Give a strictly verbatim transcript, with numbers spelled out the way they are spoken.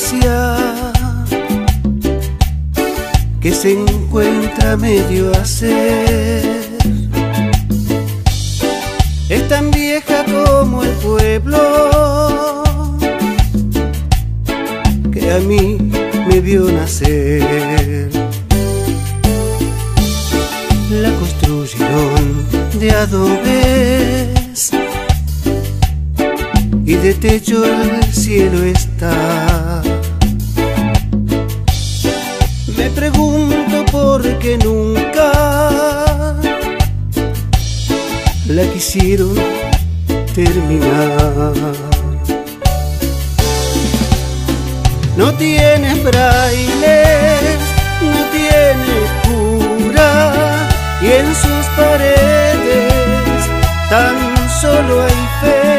iglesia que se encuentra a medio hacer. Es tan vieja como el pueblo que a mí me vio nacer. La construyeron de adobes y de techo el cielo está. Me pregunto por qué nunca la quisieron terminar. No tiene frailes, no tiene cura, y en sus paredes tan solo hay fe.